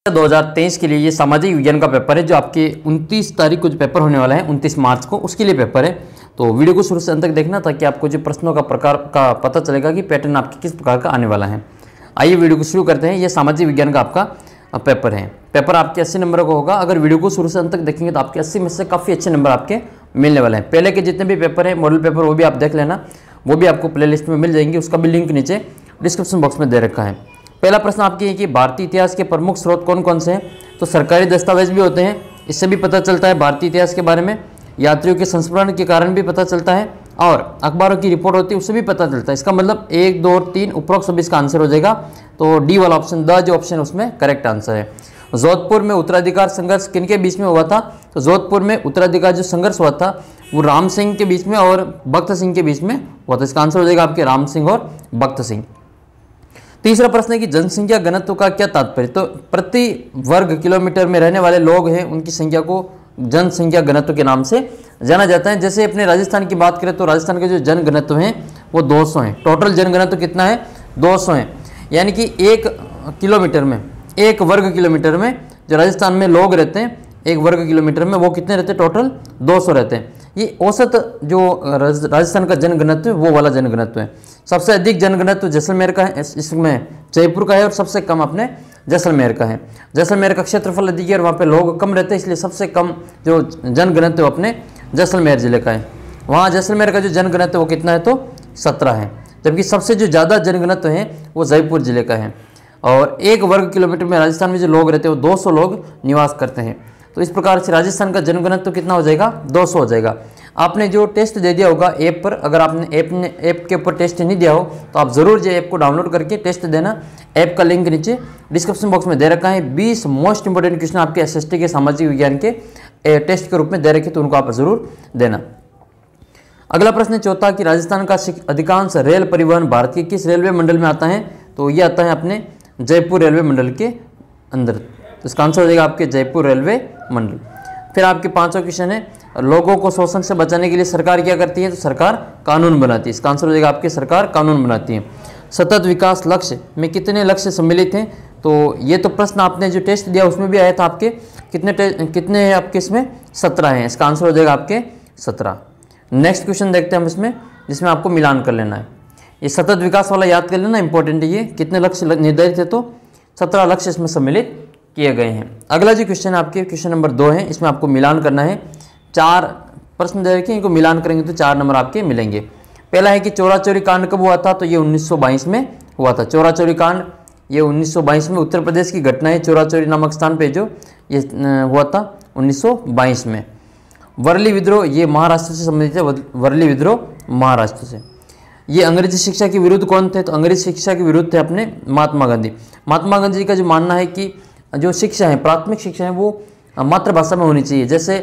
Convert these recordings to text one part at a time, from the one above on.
2023 के लिए ये सामाजिक विज्ञान का पेपर है, जो आपके 29 तारीख को जो पेपर होने वाला है, 29 मार्च को, उसके लिए पेपर है। तो वीडियो को शुरू से अंत तक देखना, ताकि आपको जो प्रश्नों का प्रकार का पता चलेगा कि पैटर्न आपके किस प्रकार का आने वाला है। आइए वीडियो को शुरू करते हैं। ये सामाजिक विज्ञान का आपका पेपर है। पेपर आपके 80 नंबर का होगा। अगर वीडियो को शुरू से अंत तक देखेंगे तो आपके 80 में से काफ़ी अच्छे नंबर आपके मिलने वाले हैं। पहले के जितने भी पेपर हैं, मॉडल पेपर, वो भी आप देख लेना, वो भी आपको प्लेलिस्ट में मिल जाएंगे। उसका भी लिंक नीचे डिस्क्रिप्शन बॉक्स में दे रखा है। पहला प्रश्न आपके है कि भारतीय इतिहास के प्रमुख स्रोत कौन कौन से हैं। तो सरकारी दस्तावेज भी होते हैं, इससे भी पता चलता है भारतीय इतिहास के बारे में। यात्रियों के संस्मरण के कारण भी पता चलता है, और अखबारों की रिपोर्ट होती है, उससे भी पता चलता है। इसका मतलब 1, 2 और 3 उपरोक्त सब इसका आंसर हो जाएगा। तो डी वाला ऑप्शन, द जो ऑप्शन है उसमें करेक्ट आंसर है। जोधपुर में उत्तराधिकार संघर्ष किनके बीच में हुआ था। तो जोधपुर में उत्तराधिकार जो संघर्ष हुआ था वो राम सिंह के बीच में और भक्त सिंह के बीच में हुआ था। इसका आंसर हो जाएगा आपके राम सिंह और भक्त सिंह। तीसरा प्रश्न है कि जनसंख्या घनत्व का क्या तात्पर्य। तो प्रति वर्ग किलोमीटर में रहने वाले लोग हैं, उनकी संख्या को जनसंख्या घनत्व के नाम से जाना जाता है। जैसे अपने राजस्थान की बात करें तो राजस्थान के जो जन घनत्व हैं वो 200 हैं। टोटल जन घनत्व कितना है, 200 है। यानी कि 1 किलोमीटर में, 1 वर्ग किलोमीटर में जो राजस्थान में लोग रहते हैं, 1 वर्ग किलोमीटर में वो कितने रहते हैं, टोटल 200 रहते हैं। ये औसत जो राजस्थान का जन घनत्व है वो वाला जन घनत्व है। सबसे अधिक जन घनत्व जैसलमेर का है, इसमें जयपुर का है, और सबसे कम अपने जैसलमेर का है। जैसलमेर का क्षेत्रफल अधिक है और वहाँ पे लोग कम रहते हैं, इसलिए सबसे कम जो जन घनत्व अपने जैसलमेर जिले का है। वहाँ जैसलमेर का जो जन घनत्व वो कितना है, तो 17 है। जबकि सबसे जो ज़्यादा जन घनत्व है वो जयपुर जिले का है। और 1 वर्ग किलोमीटर में राजस्थान में जो लोग रहते हैं वो 200 लोग निवास करते हैं। तो इस प्रकार से राजस्थान का जनघनत्व कितना हो जाएगा, 200 हो जाएगा। आपने जो टेस्ट दे दिया होगा ऐप पर, अगर आपने ऐप के ऊपर टेस्ट नहीं दिया हो तो आप ज़रूर जो ऐप को डाउनलोड करके टेस्ट देना। ऐप का लिंक नीचे डिस्क्रिप्शन बॉक्स में दे रखा है। 20 मोस्ट इंपोर्टेंट क्वेश्चन आपके एसएसटी के सामाजिक विज्ञान के टेस्ट के रूप में दे रखे, तो उनको आप जरूर देना। अगला प्रश्न है चौथा कि राजस्थान का अधिकांश रेल परिवहन भारत के किस रेलवे मंडल में आता है। तो ये आता है अपने जयपुर रेलवे मंडल के अंदर। तो इसका आंसर हो जाएगा आपके जयपुर रेलवे मंडल। फिर आपके 5वां क्वेश्चन है, लोगों को शोषण से बचाने के लिए सरकार क्या करती है। तो सरकार कानून बनाती है। इसका आंसर हो जाएगा आपके सरकार कानून बनाती है। सतत विकास लक्ष्य में कितने लक्ष्य सम्मिलित हैं। तो ये तो प्रश्न आपने जो टेस्ट दिया उसमें भी आया था। आपके कितने हैं आपके इसमें, 17 हैं। इसका आंसर हो जाएगा आपके 17। नेक्स्ट क्वेश्चन देखते हैं हम इसमें, जिसमें आपको मिलान कर लेना है। ये सतत विकास वाला याद कर लेना, इंपॉर्टेंट है ये। कितने लक्ष्य निर्धारित है, तो 17 लक्ष्य इसमें सम्मिलित किए गए हैं। अगला जो क्वेश्चन है आपके क्वेश्चन नंबर 2 है, इसमें आपको मिलान करना है। 4 प्रश्न दे रखे हैं, इनको मिलान करेंगे तो 4 नंबर आपके मिलेंगे। पहला है कि चोरा चोरी कांड कब हुआ था। तो ये 1922 में हुआ था। चोरा चोरी कांड ये 1922 में उत्तर प्रदेश की घटना है। चोरा चोरी नामक स्थान पे जो ये हुआ था 1922 में। वर्ली विद्रोह ये महाराष्ट्र से संबंधित है। वर्ली विद्रोह महाराष्ट्र से। ये अंग्रेजी शिक्षा के विरुद्ध कौन थे। तो अंग्रेजी शिक्षा के विरुद्ध थे अपने महात्मा गांधी। महात्मा गांधी जी का जो मानना है कि जो शिक्षा है, प्राथमिक शिक्षा है, वो मातृभाषा में होनी चाहिए। जैसे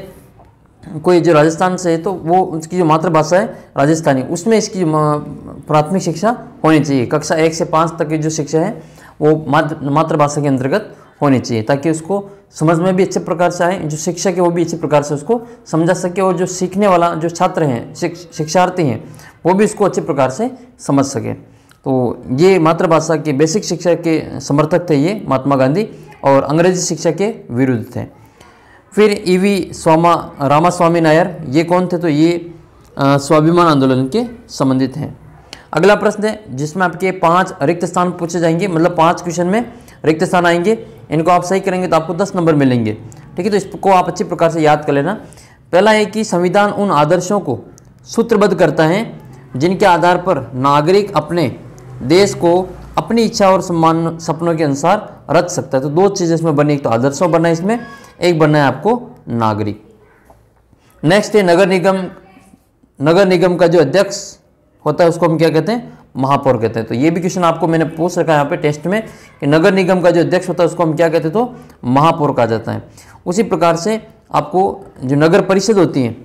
कोई जो राजस्थान से है तो वो उसकी जो मातृभाषा है राजस्थानी, उसमें इसकी प्राथमिक शिक्षा होनी चाहिए। कक्षा 1 से 5 तक की जो शिक्षा है वो मातृभाषा के अंतर्गत होनी चाहिए, ताकि उसको समझ में भी अच्छे प्रकार से आए, जो शिक्षक है वो भी अच्छे प्रकार से उसको समझा सके, और जो सीखने वाला जो छात्र हैं, शिक्षार्थी हैं, वो भी इसको अच्छे प्रकार से समझ सके। तो ये मातृभाषा के बेसिक शिक्षा के समर्थक थे ये महात्मा गांधी, और अंग्रेजी शिक्षा के विरुद्ध थे। फिर ईवी रामास्वामी नायर ये कौन थे। तो ये स्वाभिमान आंदोलन के संबंधित हैं। अगला प्रश्न है जिसमें आपके 5 रिक्त स्थान पूछे जाएंगे, मतलब 5 क्वेश्चन में रिक्त स्थान आएंगे। इनको आप सही करेंगे तो आपको 10 नंबर मिलेंगे। ठीक है, तो इसको आप अच्छी प्रकार से याद कर लेना। पहला है कि संविधान उन आदर्शों को सूत्रबद्ध करता है जिनके आधार पर नागरिक अपने देश को अपनी इच्छा और सम्मान सपनों के अनुसार रच सकता है। तो 2 चीज़ें इसमें बनी, एक तो आदर्शों बनना है इसमें, एक बनना है आपको नागरिक। नेक्स्ट है नगर निगम का जो अध्यक्ष होता है उसको हम क्या कहते हैं, महापौर कहते हैं। तो ये भी क्वेश्चन आपको मैंने पूछ रखा है यहाँ पे टेस्ट में कि नगर निगम का जो अध्यक्ष होता है उसको हम क्या कहते हैं, तो महापौर कहा जाता है। उसी प्रकार से आपको जो नगर परिषद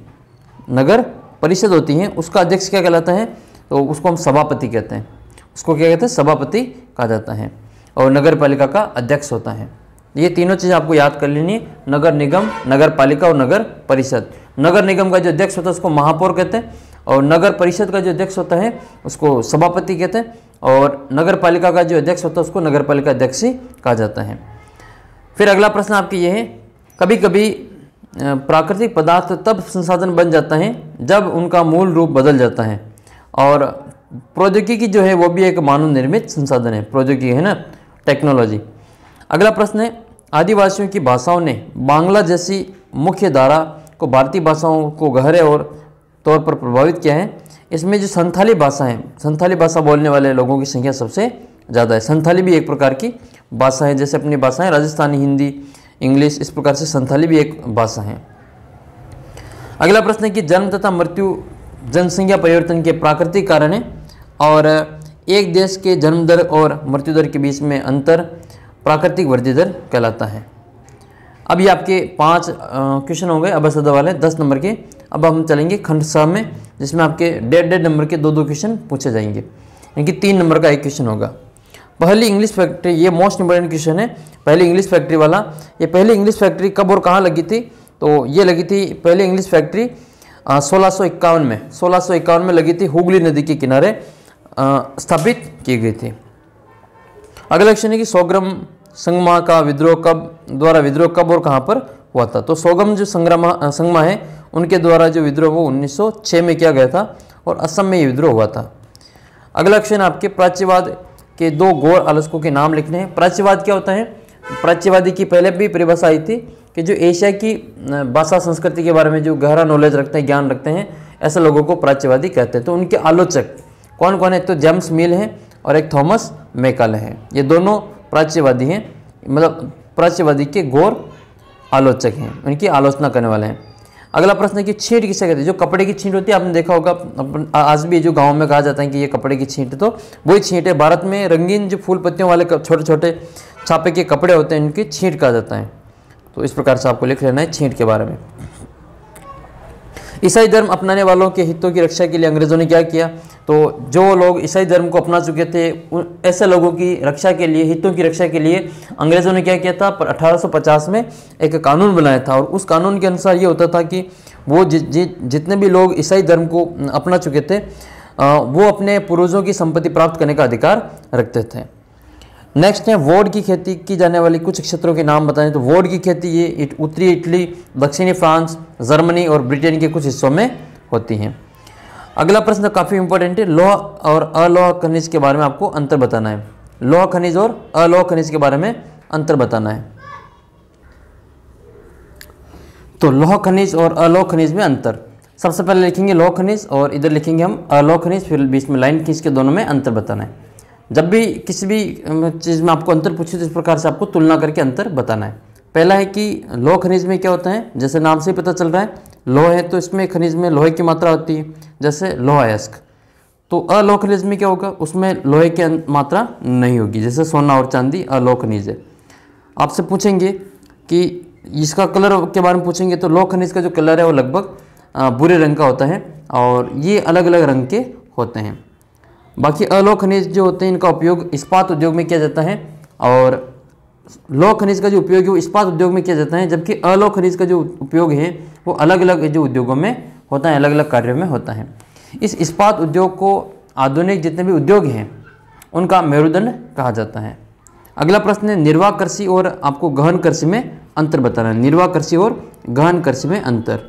होती है उसका अध्यक्ष क्या कहलाता है, तो उसको हम सभापति कहते हैं। उसको क्या कहते हैं, सभापति कहा जाता है। और नगर पालिका का अध्यक्ष होता है। ये तीनों चीज़ आपको याद कर लेनी है, नगर निगम, नगर पालिका और नगर परिषद। नगर निगम का जो अध्यक्ष होता है उसको महापौर कहते हैं, और नगर परिषद का जो अध्यक्ष होता है उसको सभापति कहते हैं, और नगर पालिका का जो अध्यक्ष होता है उसको नगर पालिका अध्यक्ष ही कहा जाता है। फिर अगला प्रश्न आपके ये है, कभी कभी प्राकृतिक पदार्थ तब संसाधन बन जाता है जब उनका मूल रूप बदल जाता है, और प्रौद्योगिकी जो है वो भी एक मानव निर्मित संसाधन है, प्रौद्योगिकी है ना, टेक्नोलॉजी। अगला प्रश्न है, आदिवासियों की भाषाओं ने बांग्ला जैसी मुख्य धारा को भारतीय भाषाओं को गहरे और तौर पर प्रभावित किया है। इसमें जो संथाली भाषा है, संथाली भाषा बोलने वाले लोगों की संख्या सबसे ज़्यादा है। संथाली भी एक प्रकार की भाषा है, जैसे अपनी भाषाएं राजस्थानी, हिंदी, इंग्लिश, इस प्रकार से संथाली भी एक भाषा है। अगला प्रश्न है कि जन्म तथा मृत्यु जनसंख्या परिवर्तन के प्राकृतिक कारण है, और एक देश के जन्म दर और मृत्यु दर के बीच में अंतर प्राकृतिक वृद्धि दर कहलाता है। अब ये आपके 5 क्वेश्चन हो गए अब सदा वाले 10 नंबर के। अब हम चलेंगे खंड 6 में, जिसमें आपके 1.5 नंबर के 2 क्वेश्चन पूछे जाएंगे, यानी कि 3 नंबर का 1 क्वेश्चन होगा। पहली इंग्लिश फैक्ट्री, ये मोस्ट इंपोर्टेंट क्वेश्चन है, पहली इंग्लिश फैक्ट्री वाला। ये पहली इंग्लिश फैक्ट्री कब और कहाँ लगी थी? तो ये लगी थी पहली इंग्लिश फैक्ट्री 1651 में, 1651 में लगी थी, हुगली नदी के किनारे स्थापित की गई थी। अगला क्वेश्चन है कि सोगम संगमा का विद्रोह कब और कहाँ पर हुआ था? तो सोगम जो संगमा है उनके द्वारा जो विद्रोह वो 1906 में किया गया था, और असम में ये विद्रोह हुआ था। अगला क्वेश्चन आपके प्राच्यवाद के 2 गौर आलोचकों के नाम लिखने हैं। प्राच्यवाद क्या होता है? प्राच्यवादी की पहले भी परिभाषा आई थी कि जो एशिया की भाषा संस्कृति के बारे में जो गहरा नॉलेज रखते हैं, ज्ञान रखते हैं, ऐसे लोगों को प्राच्यवादी कहते हैं। तो उनके आलोचक कौन कौन है? तो जेम्स मिल हैं और एक थॉमस मैकाले हैं। ये दोनों प्राच्यवादी हैं, मतलब प्राच्यवादी के गौर आलोचक हैं, उनकी आलोचना करने वाले हैं। अगला प्रश्न है कि छींट किसे कहते हैं? जो कपड़े की छींट होती है, आपने देखा होगा आज भी जो गाँव में कहा जाता है कि ये कपड़े की छींट, तो वही छींट है। भारत में रंगीन जो फूल पत्तियों वाले छोटे छोटे छापे के कपड़े होते हैं, इनकी छींट कहा जाता है। तो इस प्रकार से आपको लिख लेना है छींट के बारे में। ईसाई धर्म अपनाने वालों के हितों की रक्षा के लिए अंग्रेजों ने क्या किया? तो जो लोग ईसाई धर्म को अपना चुके थे, ऐसे लोगों की रक्षा के लिए, हितों की रक्षा के लिए अंग्रेजों ने क्या किया था? 1850 में एक कानून बनाया था, और उस कानून के अनुसार ये होता था कि वो जितने भी लोग ईसाई धर्म को अपना चुके थे, वो अपने पूर्वजों की संपत्ति प्राप्त करने का अधिकार रखते थे। नेक्स्ट है वोट की खेती की जाने वाली कुछ क्षेत्रों के नाम बताएं। तो वोट की खेती ये उत्तरी इटली, दक्षिणी फ्रांस, जर्मनी और ब्रिटेन के कुछ हिस्सों में होती हैं। अगला प्रश्न काफ़ी इंपॉर्टेंट है, लौह और अलौह खनिज के बारे में आपको अंतर बताना है। लौह खनिज और अलौह खनिज के बारे में अंतर बताना है। तो लौह खनिज और अलौह खनिज में अंतर, सबसे पहले लिखेंगे लौह खनिज और इधर लिखेंगे हम अलौह खनिज, फिर बीच में लाइन खींच के दोनों में अंतर बताना है। जब भी किसी भी चीज़ में आपको अंतर पूछे तो इस प्रकार से आपको तुलना करके अंतर बताना है। पहला है कि लौह खनिज में क्या होता है, जैसे नाम से ही पता चल रहा है लौह है, तो इसमें खनिज में लोहे की मात्रा होती है, जैसे लोहा अयस्क। तो अलौह खनिज में क्या होगा? उसमें लोहे की मात्रा नहीं होगी, जैसे सोना और चांदी अलौह खनिज है। आपसे पूछेंगे कि इसका कलर के बारे में पूछेंगे, तो लौह खनिज का जो कलर है वो लगभग भूरे रंग का होता है, और ये अलग अलग रंग के होते हैं। बाकी अलौह खनिज जो होते हैं इनका उपयोग इस्पात उद्योग में किया जाता है, और लौह खनिज का जो उपयोग है वो इस्पात उद्योग में किया जाता है, जबकि अलौह खनिज का जो उपयोग है वो अलग अलग जो उद्योगों में होता है, अलग अलग कार्यों में होता है। इस इस्पात उद्योग को आधुनिक जितने भी उद्योग हैं उनका मेरुदंड कहा जाता है। अगला प्रश्न है निर्वाह कृषि और आपको गहन कृषि में अंतर बताना है। निर्वाह कृषि और गहन कृषि में अंतर,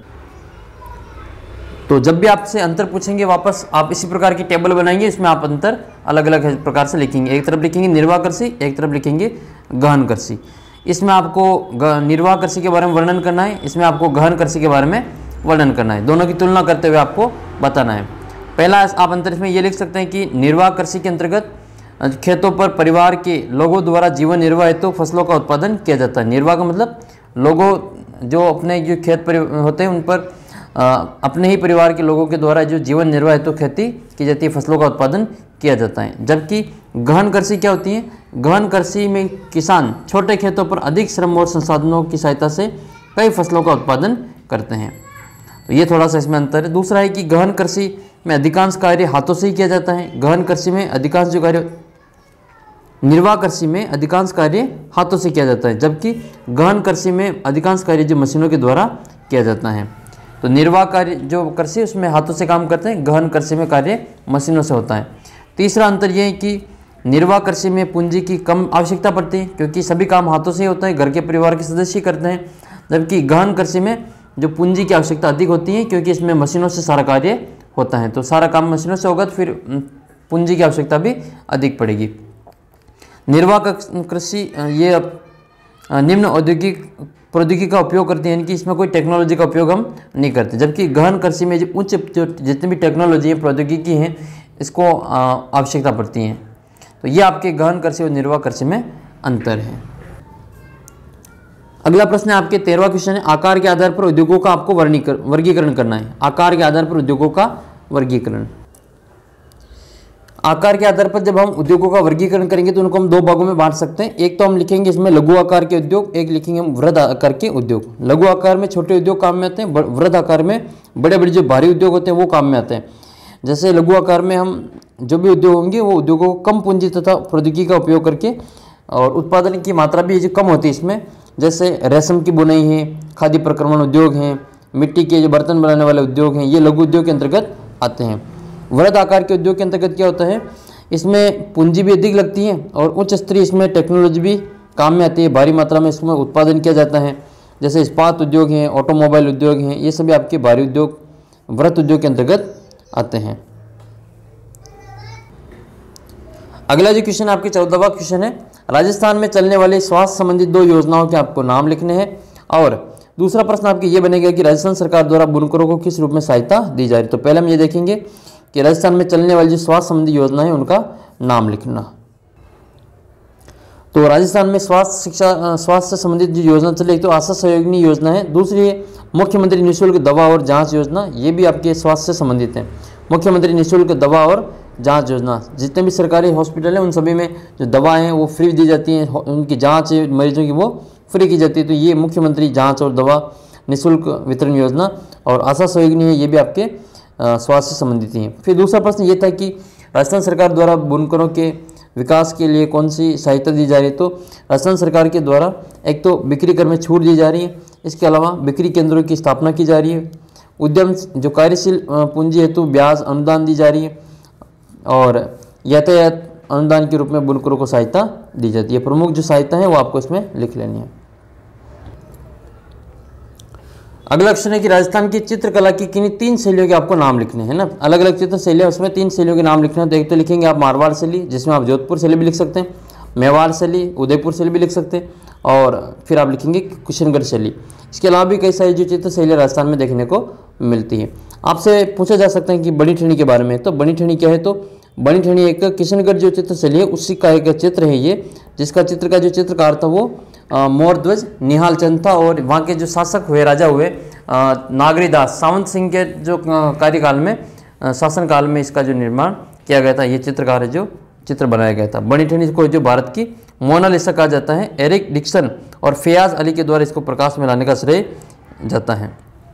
तो जब भी आपसे अंतर पूछेंगे वापस आप इसी प्रकार की टेबल बनाएंगे, इसमें आप अंतर अलग अलग प्रकार से लिखेंगे। एक तरफ लिखेंगे निर्वाह कृषि, एक तरफ लिखेंगे गहन कृषि। इसमें आपको निर्वाह कृषि के बारे में वर्णन करना है, इसमें आपको गहन कृषि के बारे में वर्णन करना है, दोनों की तुलना करते हुए आपको बताना है। पहला आप अंतर इसमें ये लिख सकते हैं कि निर्वाह कृषि के अंतर्गत खेतों पर परिवार के लोगों द्वारा जीवन निर्वाह हेतु फसलों का उत्पादन किया जाता है। निर्वाह का मतलब लोगों जो अपने जो खेत पर होते हैं उन पर अपने ही परिवार के लोगों के द्वारा जो जीवन निर्वाह हेतु खेती की जाती है, फसलों का उत्पादन किया जाता है। जबकि गहन कृषि क्या होती है? गहन कृषि में किसान छोटे खेतों पर अधिक श्रम और संसाधनों की सहायता से कई फसलों का उत्पादन करते हैं। तो ये थोड़ा सा इसमें अंतर है। दूसरा है कि गहन कृषि में अधिकांश कार्य हाथों से ही किया जाता है। गहन कृषि में अधिकांश जो कार्य, निर्वाह कृषि में अधिकांश कार्य हाथों से किया जाता है, जबकि गहन कृषि में अधिकांश कार्य जो मशीनों के द्वारा किया जाता है। तो निर्वाह कार्य जो कृषि उसमें हाथों से काम करते हैं, गहन कृषि में कार्य मशीनों से होता है। तीसरा अंतर यह है कि निर्वाह कृषि में पूंजी की कम आवश्यकता पड़ती है क्योंकि सभी काम हाथों से ही होता है, घर के परिवार के सदस्य करते हैं। जबकि गहन कृषि में जो पूंजी की आवश्यकता अधिक होती है क्योंकि इसमें मशीनों से सारा कार्य होता है, तो सारा काम मशीनों से होगा तो फिर पूंजी की आवश्यकता भी अधिक पड़ेगी। निर्वाह कृषि ये निम्न औद्योगिक प्रौद्योगिकी का उपयोग करती है, यानी कि इसमें कोई टेक्नोलॉजी का उपयोग हम नहीं करते। जबकि गहन कृषि में जो उच्च जितनी भी टेक्नोलॉजी है, प्रौद्योगिकी है, इसको आवश्यकता पड़ती है। तो ये आपके गहन कृषि और निर्वाह कृषि में अंतर है। अगला प्रश्न है आपके 13वां क्वेश्चन है, आकार के आधार पर उद्योगों का आपको वर्गीकरण करना है। आकार के आधार पर उद्योगों का वर्गीकरण। आकार के आधार पर जब हम उद्योगों का वर्गीकरण करेंगे तो उनको हम दो भागों में बांट सकते हैं। एक तो हम लिखेंगे इसमें लघु आकार के उद्योग, एक लिखेंगे हम वृहद आकार के उद्योग। लघु आकार में छोटे उद्योग काम में आते हैं, वृहद आकार में बड़े बड़े जो भारी उद्योग होते हैं वो काम में आते हैं। जैसे लघु आकार में हम जो भी उद्योग होंगे वो उद्योगों को कम पूंजी तथा प्रौद्योगिकी का उपयोग करके, और उत्पादन की मात्रा भी जो कम होती है इसमें, जैसे रेशम की बुनाई है, खाद्य प्रक्रमण उद्योग हैं, मिट्टी के जो बर्तन बनाने वाले उद्योग हैं, ये लघु उद्योग के अंतर्गत आते हैं। वृहद आकार के उद्योग के अंतर्गत क्या होता है, इसमें पूंजी भी अधिक लगती है और उच्च स्तरीय इसमें टेक्नोलॉजी भी काम में आती है, भारी मात्रा में इसमें उत्पादन किया जाता है। जैसे इस्पात उद्योग हैं, ऑटोमोबाइल उद्योग हैं, ये सभी आपके भारी उद्योग वृहद उद्योग के अंतर्गत आते हैं। अगला जो क्वेश्चन आपके 14वां क्वेश्चन है, राजस्थान में चलने वाले स्वास्थ्य संबंधित 2 योजनाओं के आपको नाम लिखने हैं। और दूसरा प्रश्न आपके ये बनेगा कि राजस्थान सरकार द्वारा बुनकरों को किस रूप में सहायता दी जा रही है। तो पहले हम ये देखेंगे कि राजस्थान में चलने वाली जो स्वास्थ्य संबंधी योजना है उनका नाम लिखना। तो राजस्थान में स्वास्थ्य संबंधित जो योजना चली, तो आशा सहयोगिनी योजना है। दूसरी है मुख्यमंत्री निःशुल्क दवा और जांच योजना, ये भी आपके स्वास्थ्य से संबंधित है। मुख्यमंत्री निःशुल्क दवा और जांच योजना, जितने भी सरकारी हॉस्पिटल हैं उन सभी में जो दवाएं हैं वो फ्री दी जाती हैं, उनकी जांच मरीजों की वो फ्री की जाती है। तो ये मुख्यमंत्री जांच और दवा निःशुल्क वितरण योजना और आशा सहयोगिनी है, ये भी आपके स्वास्थ्य से संबंधित हैं। फिर दूसरा प्रश्न ये था कि राजस्थान सरकार द्वारा बुनकरों के विकास के लिए कौन सी सहायता दी जा रही है। तो राजस्थान सरकार के द्वारा एक तो बिक्री कर में छूट दी जा रही है, इसके अलावा बिक्री केंद्रों की स्थापना की जा रही है, उद्यम जो कार्यशील पूंजी हेतु ब्याज अनुदान दी जा रही है, और यातायात अनुदान के रूप में बुनकरों को सहायता दी जाती है। प्रमुख जो सहायता है वो आपको इसमें लिख लेनी है। अगला क्वेश्चन है कि राजस्थान की चित्रकला की किन्हीं 3 शैलियों के आपको नाम लिखने हैं ना। अलग अलग चित्र शैलियाँ, उसमें 3 शैलियों के नाम लिखने हैं। तो एक तो लिखेंगे आप मारवाड़ शैली, जिसमें आप जोधपुर शैली भी लिख सकते हैं, मेवाड़ शैली, उदयपुर शैली भी लिख सकते हैं, और फिर आप लिखेंगे किशनगढ़ शैली। इसके अलावा भी कई सारी जो चित्र शैलियाँ राजस्थान में देखने को मिलती है। आपसे पूछा जा सकता है कि बड़ी ठेनी के बारे में। तो बड़ी ठेनी क्या है, तो बड़ी ठेनी एक किशनगढ़ जो चित्र शैली है उसी का एक चित्र है ये, जिसका चित्र का जो चित्रकार था वो मोरध्वज निहाल चंद था। और वहाँ के जो शासक हुए, राजा हुए नागरीदास सावंत सिंह के जो कार्यकाल में, शासनकाल में इसका जो निर्माण किया गया था, ये चित्रकार है जो चित्र बनाया गया था। बड़ी ठेनी को जो भारत की मोनालिसा कहा जाता है, एरिक डिक्सन और फयाज अली के द्वारा इसको प्रकाश में लाने का श्रेय जाता है।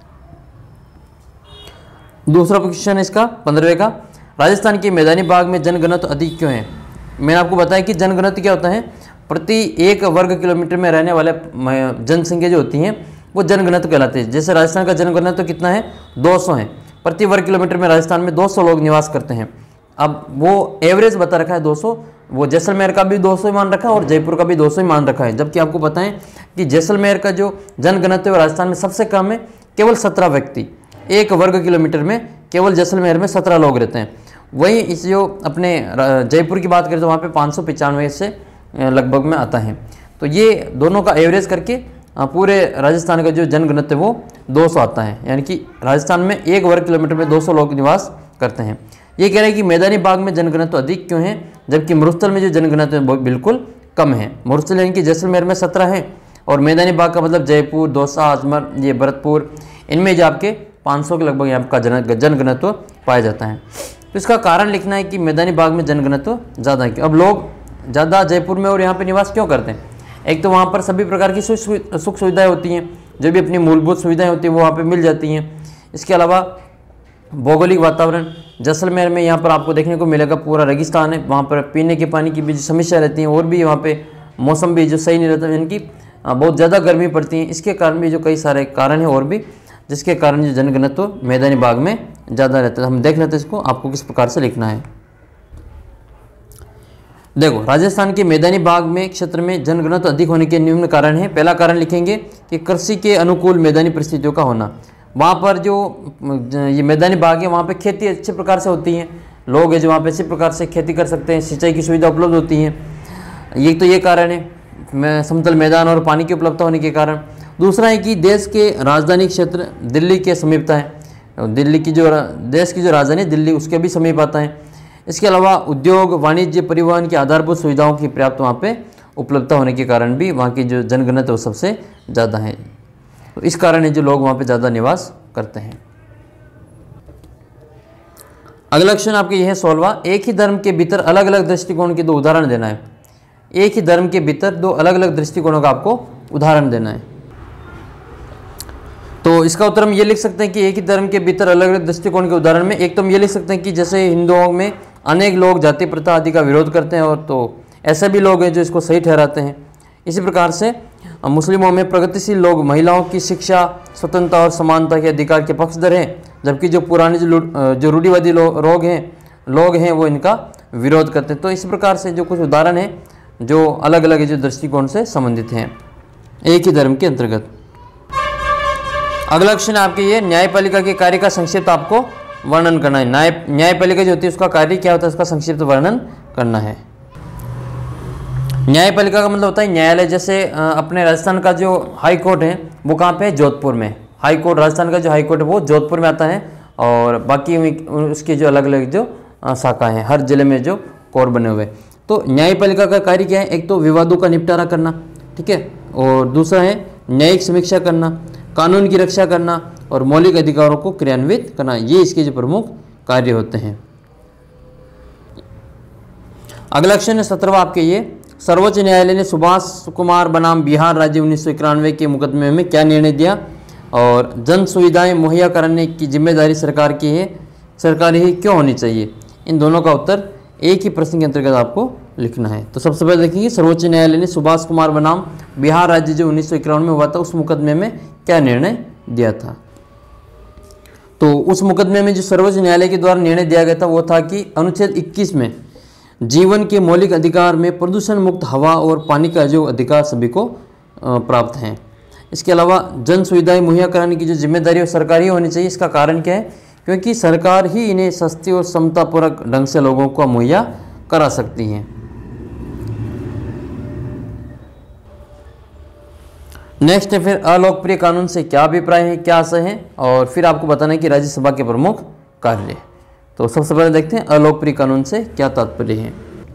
दूसरा क्वेश्चन है इसका 15वें का, राजस्थान के मैदानी भाग में जनघनत्व अधिक क्यों है। मैंने आपको बताया कि जनघनत्व क्या होता है, प्रति 1 वर्ग किलोमीटर में रहने वाले जनसंख्या जो होती है वो जनघनत्व कहलाती है। जैसे राजस्थान का जनघनत्व कितना है, 200 है। प्रति वर्ग किलोमीटर में राजस्थान में 200 लोग निवास करते हैं। अब वो एवरेज बता रखा है 200, वो जैसलमेर का भी 200 ही मान रखा है और जयपुर का भी 200 ही मान रखा है। जबकि आपको पता है कि जैसलमेर का जो जनघनत्व है राजस्थान में सबसे कम है, केवल 17 व्यक्ति 1 वर्ग किलोमीटर में, केवल जैसलमेर में 17 लोग रहते हैं। वहीं इस जो अपने जयपुर की बात करें तो वहाँ पे 595 से लगभग में आता है। तो ये दोनों का एवरेज करके पूरे राजस्थान का जो जनघनत्व वो 200 आता है, यानी कि राजस्थान में 1 वर्ग किलोमीटर में 200 लोग निवास करते हैं। ये कह रहे हैं कि मैदानी भाग में जनघनत्व अधिक क्यों है, जबकि मरुस्थल में जो जनघनत्व है बिल्कुल कम है। मरुस्थल यानी कि जैसलमेर में 17 है और मैदानी भाग का मतलब जयपुर, दौसा, अजमेर, ये भरतपुर, इनमें जो आपके 500 के लगभग यहाँ का जनघनत्व पाया जाता है। तो इसका कारण लिखना है कि मैदानी भाग में जनघनत्व ज़्यादा है। अब लोग ज़्यादा जयपुर में और यहाँ पे निवास क्यों करते हैं, एक तो वहाँ पर सभी प्रकार की सुख सुविधाएं होती हैं, जो भी अपनी मूलभूत सुविधाएं होती हैं वो वहाँ पे मिल जाती हैं। इसके अलावा भौगोलिक वातावरण, जैसलमेर में यहाँ पर आपको देखने को मिलेगा पूरा रेगिस्तान है, वहाँ पर पीने के पानी की भी समस्या रहती है, और भी वहाँ पे मौसम भी जो सही नहीं रहता, इनकी बहुत ज़्यादा गर्मी पड़ती है। इसके कारण भी जो कई सारे कारण हैं और भी, जिसके कारण जो जनघनत्व मैदानी भाग में ज़्यादा रहता है। हम देख लेते हैं इसको, आपको किस प्रकार से लिखना है। देखो, राजस्थान के मैदानी भाग में क्षेत्र में जनघनत्व अधिक होने के निम्न कारण है। पहला कारण लिखेंगे कि कृषि के अनुकूल मैदानी परिस्थितियों का होना। वहाँ पर जो ये मैदानी भाग है वहाँ पे खेती अच्छे प्रकार से होती है, लोग हैं जो वहाँ पे अच्छे प्रकार से खेती कर सकते हैं, सिंचाई की सुविधा उपलब्ध होती है। ये कारण है समतल मैदान और पानी की उपलब्धता होने के कारण। दूसरा है कि देश के राजधानी क्षेत्र दिल्ली के समीपता है, देश की जो राजधानी है दिल्ली उसके भी समीप आता है। इसके अलावा उद्योग, वाणिज्य, परिवहन की आधारभूत सुविधाओं की पर्याप्त वहाँ पे उपलब्धता होने के कारण भी वहाँ की जो जनघनत्व वो सबसे ज़्यादा है। तो इस कारण है जो लोग वहाँ पे ज़्यादा निवास करते हैं। अगला क्वेश्चन आपके यह है 16वां, एक ही धर्म के भीतर अलग अलग दृष्टिकोण के 2 उदाहरण देना है। एक ही धर्म के भीतर 2 अलग अलग दृष्टिकोणों का आपको उदाहरण देना है। तो इसका उत्तर हम ये लिख सकते हैं कि एक ही धर्म के भीतर अलग अलग दृष्टिकोण के उदाहरण में एक तो हम ये लिख सकते हैं कि जैसे हिंदुओं में अनेक लोग जाति प्रथा आदि का विरोध करते हैं और तो ऐसे भी लोग हैं जो इसको सही ठहराते हैं। इसी प्रकार से मुस्लिमों में प्रगतिशील लोग महिलाओं की शिक्षा, स्वतंत्रता और समानता के अधिकार के पक्षधर हैं, जबकि जो पुराने जो रूढ़िवादी लोग हैं वो इनका विरोध करते हैं। तो इस प्रकार से जो कुछ उदाहरण हैं जो अलग अलग जो दृष्टिकोण से संबंधित हैं एक ही धर्म के अंतर्गत। अगला क्वेश्चन आपके ये न्यायपालिका के कार्य का संक्षिप्त आपको वर्णन करना है। न्यायपालिका जो होती है उसका कार्य क्या होता है, उसका संक्षिप्त वर्णन करना है। न्यायपालिका का मतलब होता है न्यायालय। जैसे अपने राजस्थान का जो हाई कोर्ट है वो कहाँ पे है, जोधपुर में। हाई कोर्ट, राजस्थान का जो हाई कोर्ट है वो जोधपुर में आता है और बाकी उसके जो अलग अलग जो शाखा हैं हर जिले में जो कोर्ट बने हुए। तो न्यायपालिका का कार्य क्या है, एक तो विवादों का निपटारा करना, ठीक है, और दूसरा है न्यायिक समीक्षा करना, कानून की रक्षा करना और मौलिक अधिकारों को क्रियान्वित करना। ये इसके जो प्रमुख कार्य होते हैं। अगला क्वेश्चन है 17वां आपके ये, सर्वोच्च न्यायालय ने सुभाष कुमार बनाम बिहार राज्य 1991 के मुकदमे में क्या निर्णय दिया और जन सुविधाएं मुहैया कराने की जिम्मेदारी सरकार की है, सरकार ही क्यों होनी चाहिए। इन दोनों का उत्तर एक ही प्रश्न के अंतर्गत आपको लिखना है। तो सबसे पहले देखेंगे सर्वोच्च न्यायालय ने सुभाष कुमार बनाम बिहार राज्य जो 1951 में हुआ था उस मुकदमे में क्या निर्णय दिया था। तो उस मुकदमे में जो सर्वोच्च न्यायालय के द्वारा निर्णय दिया गया था वो था कि अनुच्छेद 21 में जीवन के मौलिक अधिकार में प्रदूषण मुक्त हवा और पानी का जो अधिकार सभी को प्राप्त हैं। इसके अलावा जन सुविधाएं मुहैया कराने की जो जिम्मेदारी है सरकार ही होनी चाहिए। इसका कारण क्या है, क्योंकि सरकार ही इन्हें सस्ती और समतापूर्वक ढंग से लोगों को मुहैया करा सकती हैं। नेक्स्ट है फिर अलोकप्रिय कानून से क्या अभिप्राय है, क्या आशय है, और फिर आपको बताना है कि राज्यसभा के प्रमुख कार्य। तो सबसे पहले देखते हैं अलोकप्रिय कानून से क्या तात्पर्य है।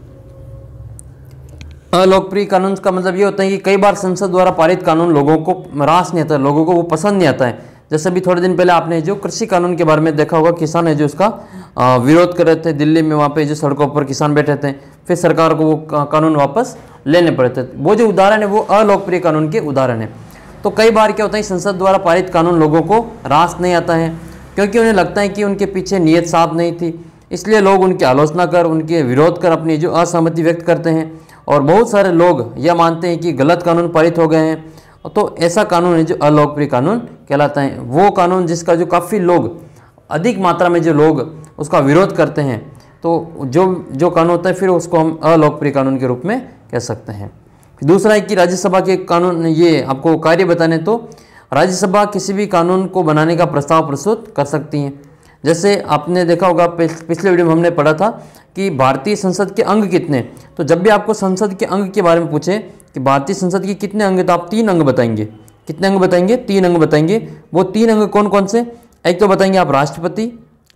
अलोकप्रिय कानून का मतलब ये होता है कि कई बार संसद द्वारा पारित कानून लोगों को रास नहीं आता, लोगों को वो पसंद नहीं आता है। जैसे अभी थोड़े दिन पहले आपने जो कृषि कानून के बारे में देखा होगा, किसान है जो उसका विरोध कर रहे थे दिल्ली में, वहाँ पे जो सड़कों पर किसान बैठे थे, फिर सरकार को वो कानून वापस लेने पड़े थे। वो जो उदाहरण है वो अलोकप्रिय कानून के उदाहरण है। तो कई बार क्या होता है, संसद द्वारा पारित कानून लोगों को रास नहीं आता है क्योंकि उन्हें लगता है कि उनके पीछे नीयत साफ नहीं थी, इसलिए लोग उनकी आलोचना कर, उनके विरोध कर अपनी जो असहमति व्यक्त करते हैं। और बहुत सारे लोग यह मानते हैं कि गलत कानून पारित हो गए हैं, तो ऐसा कानून है जो अलोकप्रिय कानून कहलाता है। वो कानून जिसका जो काफ़ी लोग, अधिक मात्रा में जो लोग उसका विरोध करते हैं, तो जो कानून होता है फिर उसको हम अलोकप्रिय कानून के रूप में कह सकते हैं। दूसरा है कि राज्यसभा के कानून, ये आपको कार्य बताने, तो राज्यसभा किसी भी कानून को बनाने का प्रस्ताव प्रस्तुत कर सकती हैं। जैसे आपने देखा होगा पिछले वीडियो में हमने पढ़ा था कि भारतीय संसद के अंग कितने, तो जब भी आपको संसद के अंग के बारे में पूछे कि भारतीय संसद के कितने अंग, तो आप 3 अंग बताएंगे। कितने अंग बताएंगे? 3 अंग बताएंगे। वो 3 अंग कौन कौन से? एक तो बताएंगे आप राष्ट्रपति,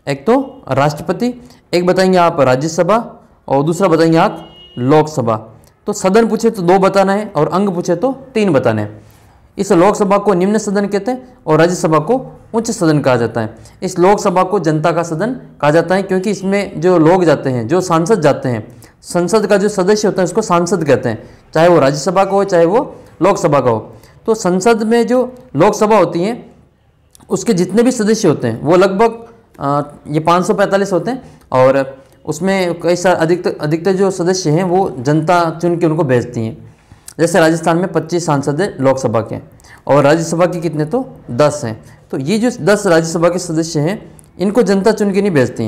एक बताएंगे आप राज्यसभा और दूसरा बताएंगे आप लोकसभा। तो सदन पूछे तो 2 बताना है और अंग पूछे तो 3 बताने हैं। इस लोकसभा को निम्न सदन कहते हैं और राज्यसभा को उच्च सदन कहा जाता है। इस लोकसभा को जनता का सदन कहा जाता है क्योंकि इसमें जो लोग जाते हैं, जो सांसद जाते हैं, संसद का जो सदस्य होता है उसको सांसद कहते हैं, चाहे वो राज्यसभा का हो चाहे वो लोकसभा का हो। तो संसद में जो लोकसभा होती है उसके जितने भी सदस्य होते हैं वो लगभग ये 545 होते हैं और उसमें कई सारे अधिकतर जो सदस्य हैं वो जनता चुन के उनको भेजती हैं। जैसे राजस्थान में 25 सांसद हैं लोकसभा के और राज्यसभा के कितने, तो 10 हैं। तो ये जो 10 राज्यसभा के सदस्य हैं इनको जनता चुन के नहीं भेजती हैं।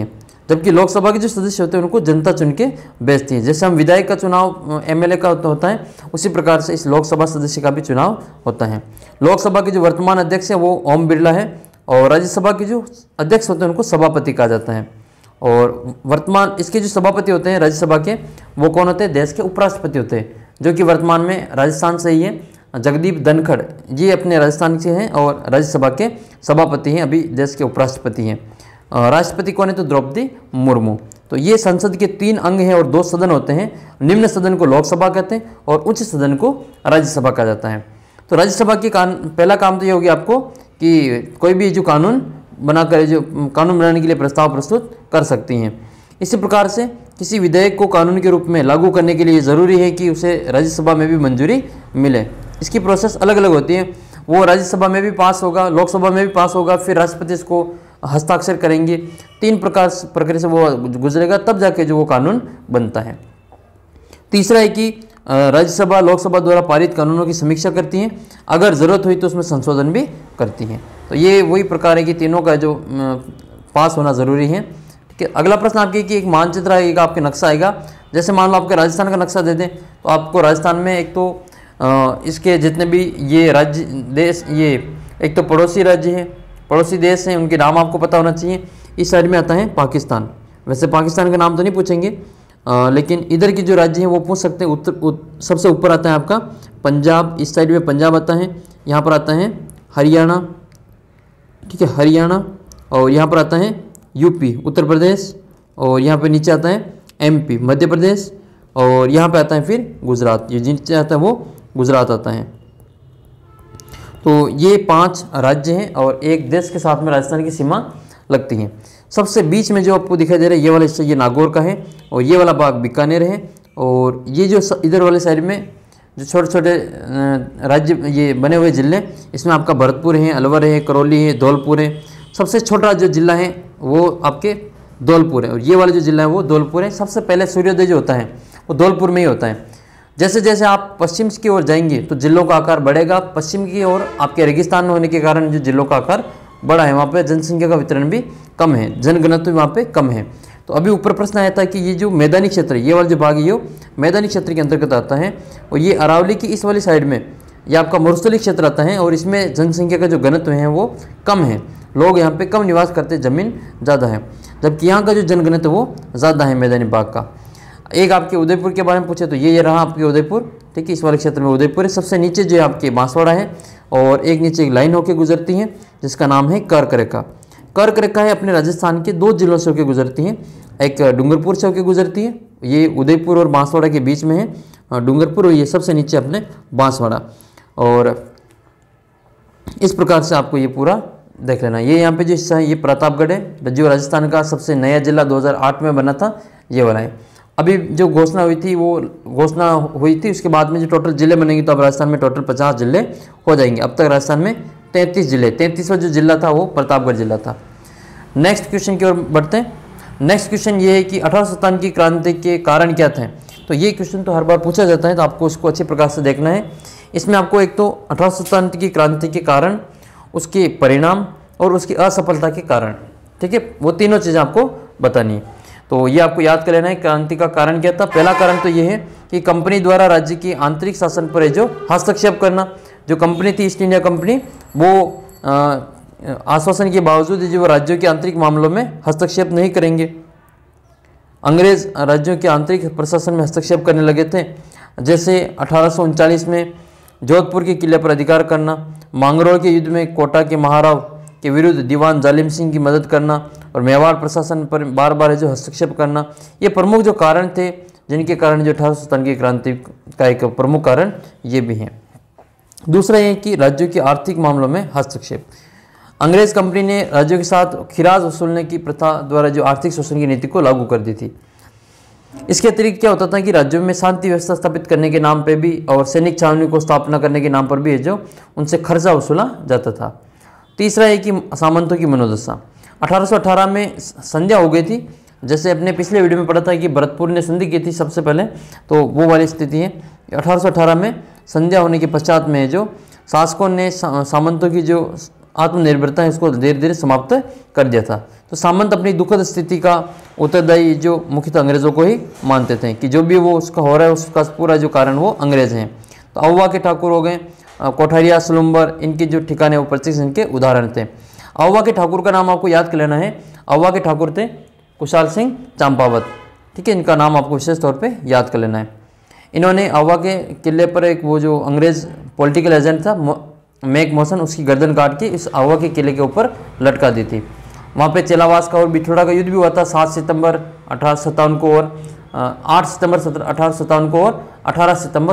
जबकि लोकसभा के जो सदस्य होते हैं उनको जनता चुन के भेजती है। जैसे हम विधायक का चुनाव एमएलए का होता है, उसी प्रकार से इस लोकसभा सदस्य का भी चुनाव होता है। लोकसभा के जो वर्तमान अध्यक्ष हैं वो ओम बिरला है, और राज्यसभा के जो अध्यक्ष होते हैं उनको सभापति कहा जाता है। और वर्तमान इसके जो सभापति होते हैं राज्यसभा के, वो कौन होते हैं? देश के उपराष्ट्रपति होते हैं, जो कि वर्तमान में राजस्थान से ही है, जगदीप धनखड़। ये अपने राजस्थान से हैं और राज्यसभा के सभापति हैं, अभी देश के उपराष्ट्रपति हैं। राष्ट्रपति कौन है? तो द्रौपदी मुर्मू। तो ये संसद के 3 अंग हैं और 2 सदन होते हैं। निम्न सदन को लोकसभा कहते हैं और उच्च सदन को राज्यसभा कहा जाता है। तो राज्यसभा के पहला काम तो ये होगी आपको कि कोई भी जो कानून बनाकर जो कानून बनाने के लिए प्रस्ताव प्रस्तुत कर सकती हैं। इसी प्रकार से किसी विधेयक को कानून के रूप में लागू करने के लिए ज़रूरी है कि उसे राज्यसभा में भी मंजूरी मिले। इसकी प्रोसेस अलग अलग होती है, वो राज्यसभा में भी पास होगा, लोकसभा में भी पास होगा, फिर राष्ट्रपति इसको हस्ताक्षर करेंगे। 3 प्रक्रिया से वो गुजरेगा, तब जाके जो वो कानून बनता है। तीसरा है कि राज्यसभा लोकसभा द्वारा पारित कानूनों की समीक्षा करती हैं, अगर ज़रूरत हुई तो उसमें संशोधन भी करती हैं। तो ये वही प्रकार है कि तीनों का जो पास होना ज़रूरी है। ठीक है, अगला प्रश्न आपके कि एक मानचित्र आएगा, आपके नक्शा आएगा। जैसे मान लो आपके राजस्थान का नक्शा दे दें, तो आपको राजस्थान में एक तो इसके जितने भी ये राज्य देश, ये एक तो पड़ोसी राज्य हैं, पड़ोसी देश हैं, उनके नाम आपको पता होना चाहिए। इस साइड में आता है पाकिस्तान। वैसे पाकिस्तान का नाम तो नहीं पूछेंगे, लेकिन इधर के जो राज्य हैं वो पूछ सकते हैं। सबसे ऊपर आता है आपका पंजाब, इस साइड में पंजाब आता है, यहाँ पर आता है हरियाणा, ठीक है, हरियाणा, और यहाँ पर आता है यूपी उत्तर प्रदेश, और यहाँ पर नीचे आता है एमपी मध्य प्रदेश, और यहाँ पे आता है फिर गुजरात। ये नीचे आता है वो गुजरात आता है। तो ये 5 राज्य हैं और एक देश के साथ में राजस्थान की सीमा लगती है। सबसे बीच में जो आपको दिखाई दे रहा है ये वाला हिस्सा, ये नागौर का है, और ये वाला भाग बीकानेर है, और ये जो इधर वाले साइड में जो छोटे छोटे राज्य ये बने हुए ज़िले, इसमें आपका भरतपुर है, अलवर है, करौली है, धौलपुर है। सबसे छोटा जो जिला है वो आपके धौलपुर है, और ये वाला जो जिला है वो धौलपुर है। सबसे पहले सूर्योदय जो होता है वो धौलपुर में ही होता है। जैसे जैसे आप पश्चिम की ओर जाएंगे तो जिलों का आकार बढ़ेगा। पश्चिम की ओर आपके रेगिस्तान होने के कारण जो जिलों का आकार बड़ा है, वहाँ पे जनसंख्या का वितरण भी कम है, जनघनत्व वहाँ पे कम है। तो अभी ऊपर प्रश्न आया था कि ये जो मैदानी क्षेत्र है, ये वाला जो भाग है ये मैदानी क्षेत्र के अंतर्गत आता है, और ये अरावली की इस वाली साइड में ये आपका मरुस्थलीय क्षेत्र आता है, और इसमें जनसंख्या का जो घनत्व है वो कम है, लोग यहाँ पे कम निवास करते हैं, ज़मीन ज़्यादा है, जबकि यहाँ का जो जनघनत्व वो ज़्यादा है मैदानी भाग का। एक आपके उदयपुर के बारे में पूछे तो ये रहा आपके उदयपुर, ठीक है, इस वाले क्षेत्र में उदयपुर है। सबसे नीचे जो है आपके बांसवाड़ा है, और एक नीचे एक लाइन होकर गुजरती है जिसका नाम है कर्क रेखा। कर्क रेखा है अपने राजस्थान के 2 जिलों से होकर गुजरती है, एक डूंगरपुर से होकर गुजरती है, ये उदयपुर और बांसवाड़ा के बीच में है डूंगरपुर, और ये सबसे नीचे अपने बांसवाड़ा। और इस प्रकार से आपको ये पूरा देख लेना। ये यहाँ पे जो हिस्सा है ये प्रतापगढ़ है, जो राजस्थान का सबसे नया जिला 2008 में बना था, ये वाला है। अभी जो घोषणा हुई थी वो घोषणा हुई थी, उसके बाद में जो टोटल जिले बनेंगे तो अब राजस्थान में टोटल 50 जिले हो जाएंगे। अब तक राजस्थान में 33 जिले, 33वां जो जिला था वो प्रतापगढ़ जिला था। नेक्स्ट क्वेश्चन की ओर बढ़ते हैं। नेक्स्ट क्वेश्चन ये है कि 1857 की क्रांति के कारण क्या थे। तो ये क्वेश्चन तो हर बार पूछा जाता है, तो आपको उसको अच्छे प्रकार से देखना है। इसमें आपको एक तो 1857 की क्रांति के कारण, उसके परिणाम और उसकी असफलता के कारण, ठीक है, वो तीनों चीज़ें आपको बतानी है। तो ये आपको याद कर लेना है क्रांति का कारण क्या था। पहला कारण तो ये है कि कंपनी द्वारा राज्य की आंतरिक शासन पर जो हस्तक्षेप करना। जो कंपनी थी ईस्ट इंडिया कंपनी, वो आश्वासन के बावजूद जो राज्यों के आंतरिक मामलों में हस्तक्षेप नहीं करेंगे। अंग्रेज राज्यों के आंतरिक प्रशासन में हस्तक्षेप करने लगे थे। जैसे 1839 में जोधपुर के किले पर अधिकार करना, मांगरोल के युद्ध में कोटा के महाराव के विरुद्ध दीवान जालिम सिंह की मदद करना, और मेवाड़ प्रशासन पर बार बार जो हस्तक्षेप करना, ये प्रमुख जो कारण थे जिनके कारण जो 1857 की क्रांति का एक प्रमुख कारण ये भी है। दूसरा ये कि राज्यों के आर्थिक मामलों में हस्तक्षेप। अंग्रेज कंपनी ने राज्यों के साथ खिराज वसूलने की प्रथा द्वारा जो आर्थिक शोषण की नीति को लागू कर दी थी। इसके अतिरिक्त क्या होता था कि राज्यों में शांति व्यवस्था स्थापित करने के नाम पे भी और सैनिक छावनी को स्थापना करने के नाम पर भी जो उनसे खर्चा वसूला जाता था। तीसरा है कि सामंतों की मनोदशा। 1818 में संध्या हो गई थी, जैसे अपने पिछले वीडियो में पढ़ा था कि भरतपुर ने संधि की थी सबसे पहले, तो वो वाली स्थिति है। 1818 में संध्या होने के पश्चात में जो शासकों ने सामंतों की जो आत्मनिर्भरता है इसको धीरे धीरे समाप्त कर दिया था। तो सामंत अपनी दुखद स्थिति का उत्तरदायी जो मुख्यतः अंग्रेजों को ही मानते थे कि जो भी वो उसका हो रहा है उसका पूरा जो कारण वो अंग्रेज हैं। तो अहुआ के ठाकुर हो गए, कोठारिया, सुलुम्बर, इनके जो ठिकाने वो प्रतिष्ठित के उदाहरण थे। अहुआ के ठाकुर का नाम आपको याद कर लेना है। अहुआ के ठाकुर थे कुशाल सिंह चंपावत, ठीक है, इनका नाम आपको विशेष तौर पे याद कर लेना है। इन्होंने अहुआ के किले पर एक वो जो अंग्रेज पॉलिटिकल एजेंट था मैक मोशन, उसकी गर्दन काट के इस अहुआ के किले के ऊपर लटका दी थी। वहाँ पे चेलावास का और बिठोड़ा का युद्ध भी हुआ था 7 सितंबर 1857 को और 8 सितंबर 1857 को और 18 सितंबर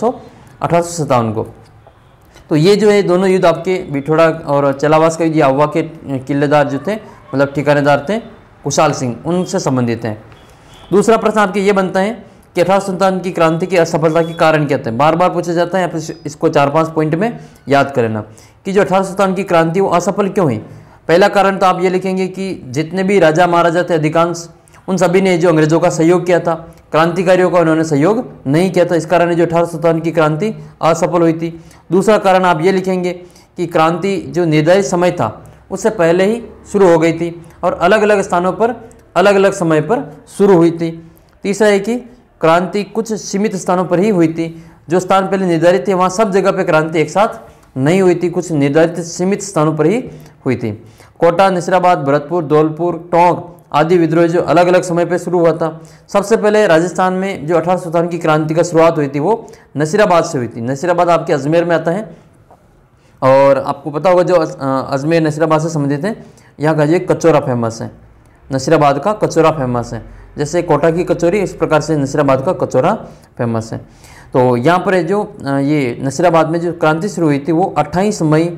1857 को। तो ये जो है दोनों युद्ध आपके बिठोड़ा और चेलावास का युद्ध अहुआ के किलेदार जो थे मतलब ठिकानेदार थे कुशाल सिंह, उनसे संबंधित हैं। दूसरा प्रश्न आपके ये बनता है कि 1857 की क्रांति की असफलता के कारण क्या थे। बार बार पूछा जाता है, आप इसको 4-5 पॉइंट में याद कर लेना कि जो 1857 की क्रांति वो असफल क्यों हुई। पहला कारण तो आप ये लिखेंगे कि जितने भी राजा महाराजा थे अधिकांश उन सभी ने जो अंग्रेजों का सहयोग किया था, क्रांतिकारियों का उन्होंने सहयोग नहीं किया था, इस कारण जो 1857 की क्रांति असफल हुई थी। दूसरा कारण आप ये लिखेंगे कि क्रांति जो निर्धारित समय था उससे पहले ही शुरू हो गई थी और अलग अलग स्थानों पर अलग अलग समय पर शुरू हुई थी। तीसरा है कि क्रांति कुछ सीमित स्थानों पर ही हुई थी, जो स्थान पहले निर्धारित थे वहाँ सब जगह पे क्रांति एक साथ नहीं हुई थी, कुछ निर्धारित सीमित स्थानों पर ही हुई थी। कोटा, नसीराबाद, भरतपुर, धौलपुर, टोंक आदि विद्रोह जो अलग अलग समय पर शुरू हुआ था। सबसे पहले राजस्थान में जो 1857 की क्रांति का शुरुआत हुई थी वो नसीराबाद से हुई थी। नसीराबाद आपके अजमेर में आता है और आपको पता होगा जो अजमेर नसीराबाद से संबंधित है, यहाँ का ये कचौरा फेमस है, नसीराबाद का कचौरा फेमस है। जैसे कोटा की कचौरी इस प्रकार से नसीराबाद का कचौरा फेमस है। तो यहाँ पर जो ये नसीराबाद में जो क्रांति शुरू हुई थी वो 28 मई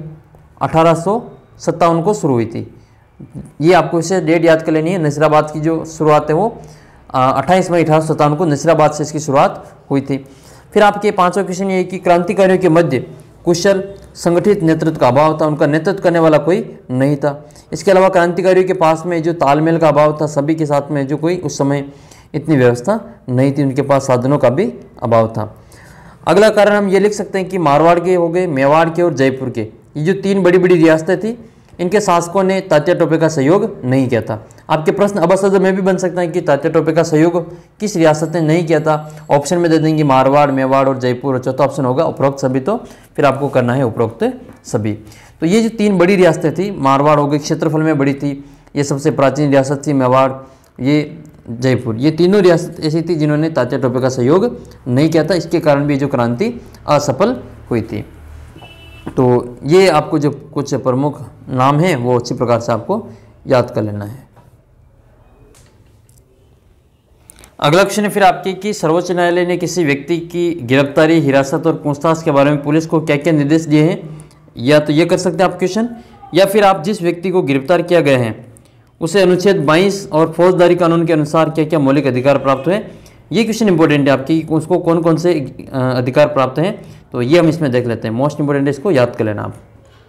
1857 को शुरू हुई थी। ये आपको इसे डेट याद कर लेनी है। नसीराबाद की जो शुरुआत है वो 28 मई 1857 को नसीराबाद से इसकी शुरुआत हुई थी। फिर आपके पांचवा क्वेश्चन ये है कि क्रांतिकारियों के मध्य कुशल संगठित नेतृत्व का अभाव था, उनका नेतृत्व करने वाला कोई नहीं था। इसके अलावा क्रांतिकारियों के पास में जो तालमेल का अभाव था, सभी के साथ में जो कोई उस समय इतनी व्यवस्था नहीं थी, उनके पास साधनों का भी अभाव था। अगला कारण हम ये लिख सकते हैं कि मारवाड़ के हो गए, मेवाड़ के और जयपुर के, ये जो 3 बड़ी बड़ी रियासतें थी, इनके शासकों ने तात्या टोपे का सहयोग नहीं किया था। आपके प्रश्न अवसद में भी बन सकता है कि तात्या टोपे का सहयोग किस रियासत ने नहीं किया था। ऑप्शन में दे देंगे मारवाड़, मेवाड़ और जयपुर, और चौथा ऑप्शन होगा उपरोक्त सभी। तो फिर आपको करना है उपरोक्त सभी। तो ये जो 3 बड़ी रियासतें थी, मारवाड़ हो गई क्षेत्रफल में बड़ी थी, ये सबसे प्राचीन रियासत थी, मेवाड़, ये जयपुर, ये तीनों रियासत ऐसी थी जिन्होंने तात्या टोपे का सहयोग नहीं किया था। इसके कारण भी जो क्रांति असफल हुई थी। तो ये आपको जो कुछ प्रमुख नाम हैं वो अच्छी प्रकार से आपको याद कर लेना है। अगला क्वेश्चन है फिर आपके कि सर्वोच्च न्यायालय ने किसी व्यक्ति की गिरफ्तारी, हिरासत और पूछताछ के बारे में पुलिस को क्या क्या निर्देश दिए हैं। या तो ये कर सकते हैं आप क्वेश्चन, या फिर आप जिस व्यक्ति को गिरफ्तार किया गया है उसे अनुच्छेद 22 और फौजदारी कानून के अनुसार क्या क्या मौलिक अधिकार प्राप्त हुए। ये क्वेश्चन इंपॉर्टेंट है आपकी, उसको कौन कौन से अधिकार प्राप्त हैं, तो ये हम इसमें देख लेते हैं। मोस्ट इंपॉर्टेंट है, इसको याद कर लेना आप।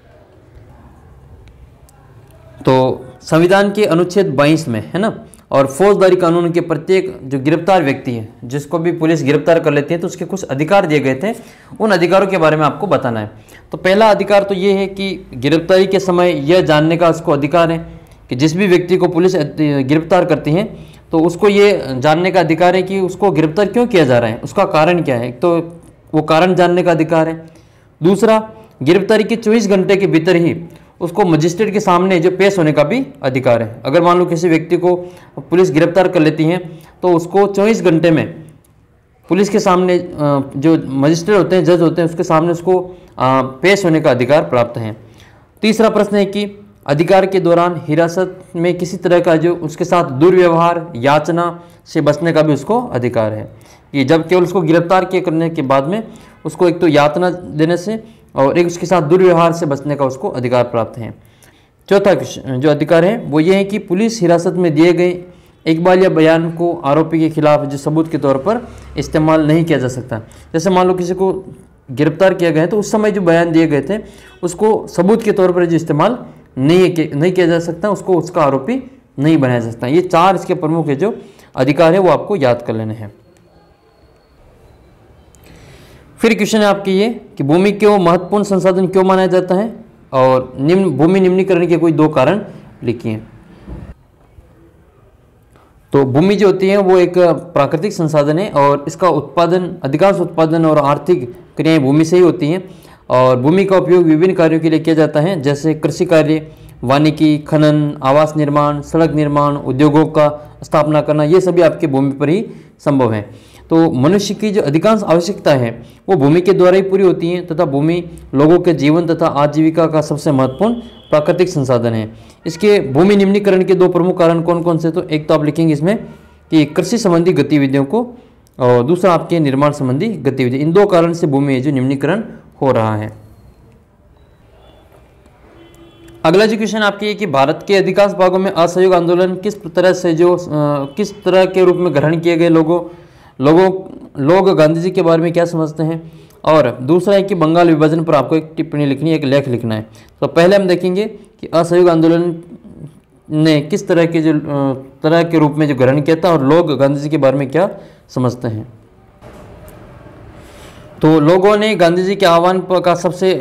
तो संविधान के अनुच्छेद 22 में है ना, और फौजदारी कानून के प्रत्येक जो गिरफ्तार व्यक्ति है, जिसको भी पुलिस गिरफ्तार कर लेती है, तो उसके कुछ अधिकार दिए गए थे, उन अधिकारों के बारे में आपको बताना है। तो पहला अधिकार तो ये है कि गिरफ्तारी के समय यह जानने का उसको अधिकार है कि जिस भी व्यक्ति को पुलिस गिरफ्तार करती है तो उसको ये जानने का अधिकार है कि उसको गिरफ्तार क्यों किया जा रहा है, उसका कारण क्या है, तो वो कारण जानने का अधिकार है। दूसरा, गिरफ्तारी के 24 घंटे के भीतर ही उसको मजिस्ट्रेट के सामने जो पेश होने का भी अधिकार है। अगर मान लो किसी व्यक्ति को पुलिस गिरफ्तार कर लेती है तो उसको 24 घंटे में पुलिस के सामने जो मजिस्ट्रेट होते हैं, जज होते हैं, उसके सामने उसको पेश होने का अधिकार प्राप्त है। तीसरा प्रश्न है कि अधिकार के दौरान हिरासत में किसी तरह का जो उसके साथ दुर्व्यवहार, याचना से बचने का भी उसको अधिकार है, कि जब केवल उसको गिरफ्तार करने के बाद में उसको एक तो यातना देने से और एक उसके साथ दुर्व्यवहार से बचने का उसको अधिकार प्राप्त है। चौथा जो अधिकार है वो ये है कि पुलिस हिरासत में दिए गए इकबाल या बयान को आरोपी के खिलाफ जो सबूत के तौर पर इस्तेमाल नहीं किया जा सकता। जैसे मान लो किसी को गिरफ्तार किया गया है तो उस समय जो बयान दिए गए थे उसको सबूत के तौर पर जो इस्तेमाल नहीं किया जा सकता, उसको उसका आरोपी नहीं बनाया जा सकता। ये 4 इसके प्रमुख है जो अधिकार है वो आपको याद कर लेने हैं। फिर क्वेश्चन है आपकी ये कि भूमि को महत्वपूर्ण संसाधन क्यों माना जाता है। और भूमि निम्नीकरण के कोई 2 कारण लिखिए। तो भूमि जो होती है वो एक प्राकृतिक संसाधन है और इसका उत्पादन, अधिकांश उत्पादन और आर्थिक क्रियाएं भूमि से ही होती हैं। और भूमि का उपयोग विभिन्न कार्यों के लिए किया जाता है, जैसे कृषि कार्य, वानिकी, खनन, आवास निर्माण, सड़क निर्माण, उद्योगों का स्थापना करना, ये सभी आपके भूमि पर ही संभव है। तो मनुष्य की जो अधिकांश आवश्यकता है वो भूमि के द्वारा ही पूरी होती हैं तथा भूमि लोगों के जीवन तथा आजीविका का सबसे महत्वपूर्ण प्राकृतिक संसाधन है। इसके भूमि निम्नीकरण के 2 प्रमुख कारण कौन कौन से, तो एक तो आप लिखेंगे इसमें कि कृषि संबंधी गतिविधियों को, और दूसरा आपके निर्माण संबंधी गतिविधि। इन 2 कारण से भूमि जो निम्नीकरण हो रहा है। अगला जो क्वेश्चन आपके है कि भारत के अधिकांश भागों में असहयोग आंदोलन किस तरह के रूप में ग्रहण किए गए, लोग गांधी जी के बारे में क्या समझते हैं। और दूसरा है कि बंगाल विभाजन पर आपको एक टिप्पणी लिखनी है, एक लेख लिखना है। तो पहले हम देखेंगे कि असहयोग आंदोलन ने किस तरह के रूप में जो ग्रहण किया था और लोग गांधी जी के बारे में क्या समझते हैं। तो लोगों ने गांधी जी के आह्वान का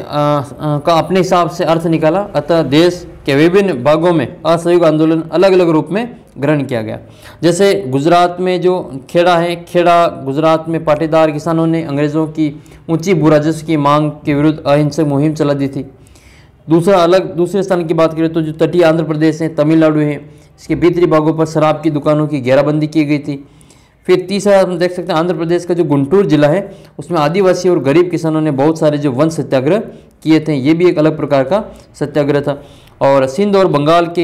अपने हिसाब से अर्थ निकाला, अतः देश के विभिन्न भागों में असहयोग आंदोलन अलग अलग रूप में ग्रहण किया गया। जैसे गुजरात में जो खेड़ा गुजरात में पाटीदार किसानों ने अंग्रेज़ों की ऊंची भू राजस्व की मांग के विरुद्ध अहिंसक मुहिम चला दी थी। दूसरे स्थान की बात करें तो जो तटीय आंध्र प्रदेश है, तमिलनाडु है, इसके भीतरी भागों पर शराब की दुकानों की घेराबंदी की गई थी। फिर तीसरा हम देख सकते हैं आंध्र प्रदेश का जो गुंटूर जिला है उसमें आदिवासी और गरीब किसानों ने बहुत सारे जो वन सत्याग्रह किए थे, ये भी एक अलग प्रकार का सत्याग्रह था। और सिंध और बंगाल के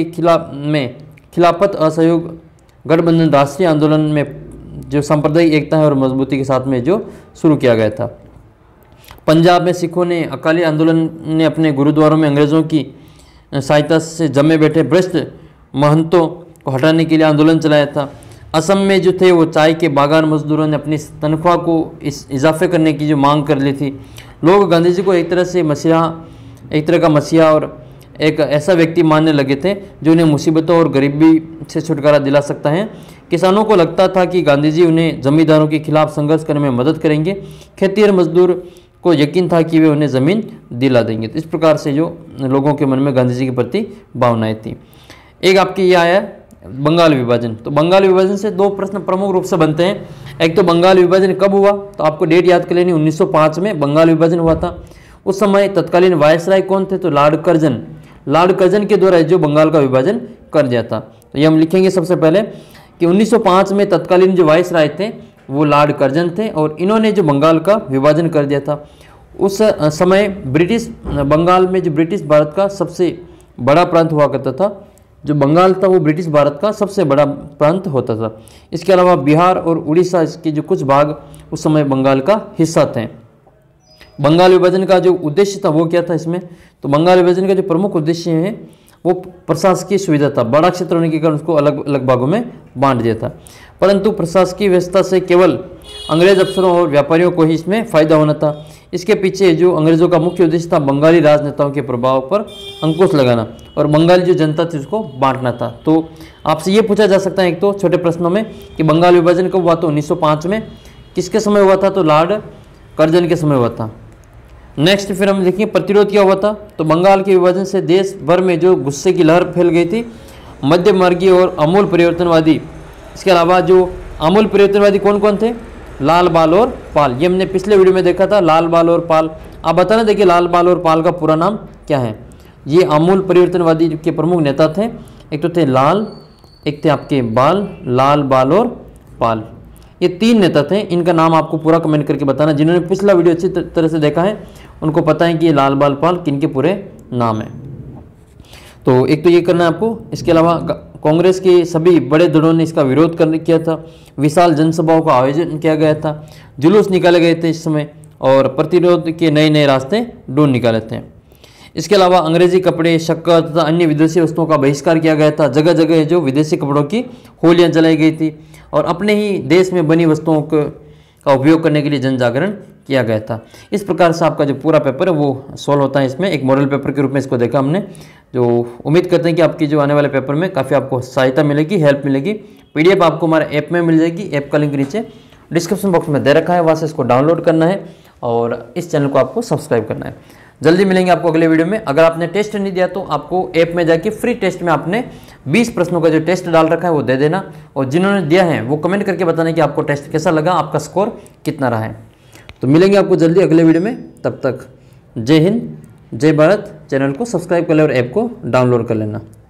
खिलाफत असहयोग गठबंधन राष्ट्रीय आंदोलन में जो सांप्रदायिक एकता है और मजबूती के साथ में जो शुरू किया गया था। पंजाब में सिखों ने अकाली आंदोलन ने अपने गुरुद्वारों में अंग्रेज़ों की सहायता से जमे बैठे भ्रष्ट महंतों को हटाने के लिए आंदोलन चलाया था। असम में जो थे वो चाय के बागान मजदूरों ने अपनी तनख्वाह को इजाफे करने की जो मांग कर ली थी। लोग गांधी जी को एक तरह का मसीहा और एक ऐसा व्यक्ति मानने लगे थे जो उन्हें मुसीबतों और गरीबी से छुटकारा दिला सकता है। किसानों को लगता था कि गांधी जी उन्हें जमींदारों के खिलाफ संघर्ष करने में मदद करेंगे। खेतिहर मजदूर को यकीन था कि वे उन्हें ज़मीन दिला देंगे। तो इस प्रकार से जो लोगों के मन में गांधी जी के प्रति भावनाएं थी। एक आपके ये आया बंगाल विभाजन। तो बंगाल विभाजन से 2 प्रश्न प्रमुख रूप से बनते हैं। एक तो बंगाल विभाजन कब हुआ, तो आपको डेट याद कर लेनी, 1905 में बंगाल विभाजन हुआ था। उस समय तत्कालीन वायसराय कौन थे, तो लॉर्ड कर्जन के द्वारा जो बंगाल का विभाजन कर दिया था। तो ये हम लिखेंगे सबसे पहले कि 1905 में तत्कालीन जो वायसराय थे वो लॉर्ड कर्जन थे और इन्होंने जो बंगाल का विभाजन कर दिया था। उस समय बंगाल में जो ब्रिटिश भारत का सबसे बड़ा प्रांत हुआ करता था, जो बंगाल था वो ब्रिटिश भारत का सबसे बड़ा प्रांत होता था। इसके अलावा बिहार और उड़ीसा इसके जो कुछ भाग उस समय बंगाल का हिस्सा थे। बंगाल विभाजन का जो उद्देश्य था वो क्या था इसमें, तो बंगाल विभाजन का जो प्रमुख उद्देश्य है वो प्रशासकीय सुविधा था। बड़ा क्षेत्र होने के कारण उसको अलग अलग भागों में बांट दिया था, परंतु प्रशासकीय व्यवस्था से केवल अंग्रेज अफसरों और व्यापारियों को ही इसमें फायदा होना था। इसके पीछे जो अंग्रेजों का मुख्य उद्देश्य था बंगाली राजनेताओं के प्रभाव पर अंकुश लगाना और बंगाली जो जनता थी उसको बांटना था। तो आपसे ये पूछा जा सकता है एक तो छोटे प्रश्नों में कि बंगाल विभाजन कब हुआ, तो 1905 में। किसके समय हुआ था, तो लॉर्ड कर्जन के समय हुआ था। नेक्स्ट फिर हम देखेंगे प्रतिरोध क्या हुआ था, तो बंगाल के विभाजन से देश भर में जो गुस्से की लहर फैल गई थी। मध्य मार्गी और अमूल परिवर्तनवादी, इसके अलावा जो अमूल परिवर्तनवादी कौन कौन थे, लाल बाल और पाल, ये हमने पिछले वीडियो में देखा था। लाल बाल और पाल, आप बताना देखिए लाल बाल और पाल का पूरा नाम क्या है। ये अमूल परिवर्तनवादी के प्रमुख नेता थे। एक तो थे लाल, एक थे आपके बाल, लाल बाल और पाल, ये 3 नेता थे। इनका नाम आपको पूरा कमेंट करके बताना। जिन्होंने पिछला वीडियो अच्छी तरह से देखा है उनको पता है कि ये लाल बाल पाल किनके पूरे नाम है। तो एक तो ये करना है आपको। इसके अलावा कांग्रेस के सभी बड़े दलों ने इसका विरोध किया था। विशाल जनसभाओं का आयोजन किया गया था, जुलूस निकाले गए थे इस समय और प्रतिरोध के नए नए रास्ते ढूंढ निकाले थे। इसके अलावा अंग्रेजी कपड़े, शक्कर तथा अन्य विदेशी वस्तुओं का बहिष्कार किया गया था। जगह जगह जो विदेशी कपड़ों की होलियां जलाई गई थी और अपने ही देश में बनी वस्तुओं का उपयोग करने के लिए जन जागरण किया गया था। इस प्रकार से आपका जो पूरा पेपर है वो सॉल्व होता है। इसमें एक मॉडल पेपर के रूप में इसको देखा हमने, जो उम्मीद करते हैं कि आपकी जो आने वाले पेपर में काफ़ी आपको सहायता मिलेगी, हेल्प मिलेगी। PDF आपको हमारे ऐप में मिल जाएगी। ऐप का लिंक नीचे डिस्क्रिप्शन बॉक्स में दे रखा है, वहाँ से इसको डाउनलोड करना है और इस चैनल को आपको सब्सक्राइब करना है। जल्दी मिलेंगे आपको अगले वीडियो में। अगर आपने टेस्ट नहीं दिया तो आपको ऐप में जाके फ्री टेस्ट में आपने 20 प्रश्नों का जो टेस्ट डाल रखा है वो दे देना, और जिन्होंने दिया है वो कमेंट करके बताना कि आपको टेस्ट कैसा लगा, आपका स्कोर कितना रहा है। तो मिलेंगे आपको जल्दी अगले वीडियो में, तब तक जय हिंद, जय भारत। चैनल को सब्सक्राइब कर लें और ऐप को डाउनलोड कर लेना।